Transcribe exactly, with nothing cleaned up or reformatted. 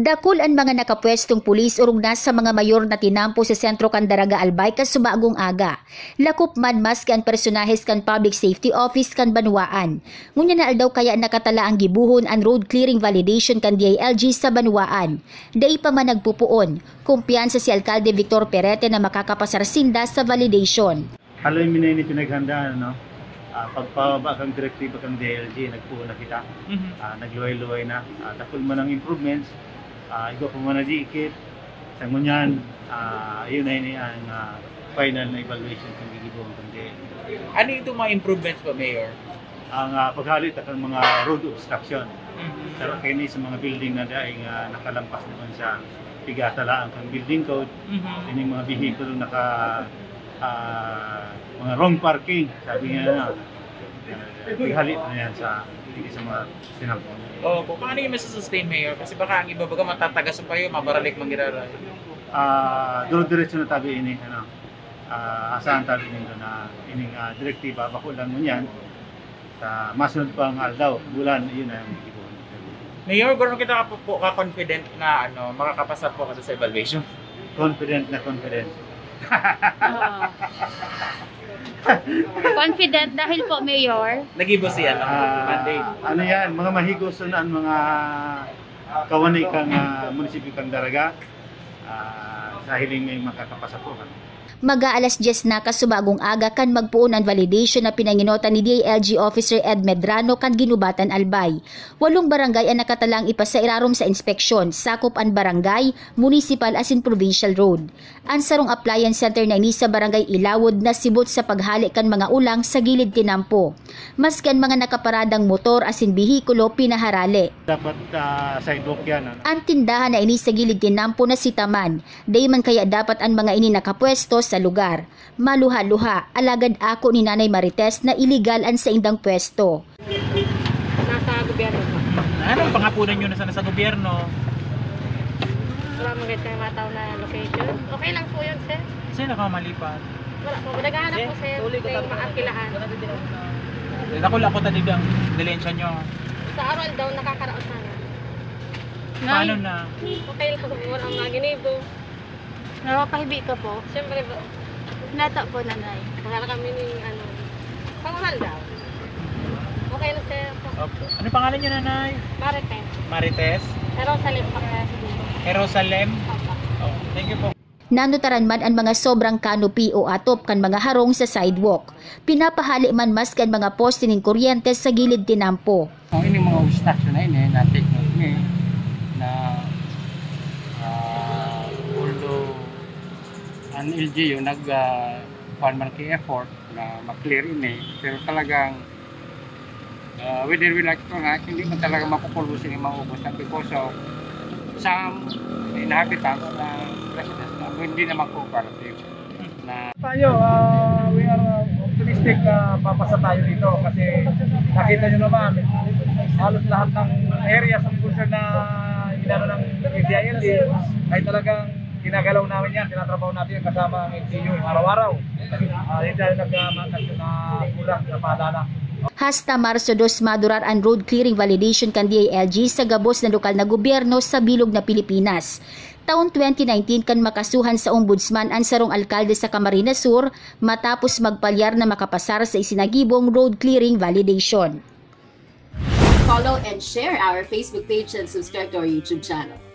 Dakul ang mga nakapwestong pulis urong nasa mga mayor na tinampo sa sentro kan Daraga Albay kas subagong aga. Lakup man mas kan personahes kan Public Safety Office kan Banwaan. Ngunya na aldaw kaya nakatala ang gibuhon ang road clearing validation kan D I L G sa Banwaan. Day pa man nagpupuon, kumpiyansa si Alkalde Victor Perete na makakapasar sinda sa validation. Haloy minay ni pinaghandaan, no? Uh, pagpababa kang direktiba kang D I L G, nagpuo na kita. Mm-hmm. uh, nagluway-luway na. Uh, dakul man ang improvements. Uh, igo pa man na diikit. Sa ngunyan, uh, yun na yun ang uh, final na evaluation kung gigibuhang kang D I L G. Ano yung mga improvements pa, Mayor? Ang uh, paghalit at ang mga road obstruction. Mm-hmm. Pero kini sa mga building na dahil uh, nakalampas naman sa pigatala ang building code. Mm-hmm. Yung mga vehicle naka uh, mga wrong parking, sabi nga na, uh, paghalit na yan sa, sa mga sinampon. O, oh, paano yung masusustain, Mayor? Kasi baka ang iba baga matatagas pa yun, mabaralik manggirara. Ah, uh, duro-diretso na tabi ini, ano, uh, asahan tabi nito na ining uh, direktiba, bakulan mo yan, sa masunod pang aldaw, bulan, yun na yung ikibuhan. Mayor, gano'n kita po ka-confident na ano, makakapasa po kasi sa evaluation? Confident na confident. uh, confident dahil po, Mayor. Nag-ibo siya ng uh, mandate. Ano yan, mga mahigusto na ang mga kawani kang uh, munisipyo kang Daraga uh, sa hiling may makakapasa po. Mag-aalas diyes na kasubagong aga kan magpuon ang validation na pinanginota ni D I L G Officer Ed Medrano kan Ginubatan Albay. Walong barangay ang nakatalang ipasairarom sa inspeksyon, sakop ang barangay, municipal asin provincial road. Ang sarong appliance center na ini sa barangay Ilawod na sibot sa paghali kan mga ulang sa gilid tinampo. Maskan mga nakaparadang motor asin bihikulo pinaharali. Dapat uh, sidewalk yan. Ano? Ang tindahan na ini sa gilid tinampo na sitaman. Dayman kaya dapat ang mga ini nakapwesto sa lugar. Maluha-luha, alagad ako ni Nanay Marites na iligal ang sa indang pwesto. Nasa gobyerno po. Anong pangapunan nyo na sana sa gobyerno? Wala mo ganito yung mataw na location. Okay lang po yun, sir. Kasi nakamalipat. Wala po. Naghahanap po, sir. May maakilaan. Nakula ko tanig ang dilensya nyo. Sa araw daw nakakaraos sana. Paano na? Okay lang po. Walang mga ginibo. Napapahibi ka po? Siyempre po. Nata po, Nanay. Nakala kami ni, ano, pangahal daw. Okay na, sir. Okay. Ano pangalan nyo, Nanay? Marites. Marites? Jerusalem pa kaya. Jerusalem? Oh, thank you po. Nanutaran man ang mga sobrang canopy o atop kan mga harong sa sidewalk. Pinapahali man mas kan mga poste ng kuryente sa gilid tinampo. Ang ini mga obstruction na ini, natin ni na ang L G U nag uh, one man kay effort na ma-clear ini, pero talagang uh, whether we like to not, hindi mo talaga mapupulusin yung maubos na because of some inhabitants na residents na hindi naman cooperative na tayo. Uh, we are uh, optimistic na uh, papasa tayo dito kasi nakita nyo naman halos lahat ng area sa function na inano ng D I L G ay talagang ginagalaw namin yan, tinatrabaho natin yung kasama ang L G U araw-araw. Uh, hindi tayo nag-kulang sa padana. Hasta Marso dos madurar ang road clearing validation kan D I L G sa gabos na lokal na gobyerno sa bilog na Pilipinas. Taon twenty nineteen kan makasuhan sa ombudsman ang sarong alkalde sa Camarines Sur matapos magpalyar na makapasar sa isinagibong road clearing validation. Follow and share our Facebook page and subscribe to our YouTube channel.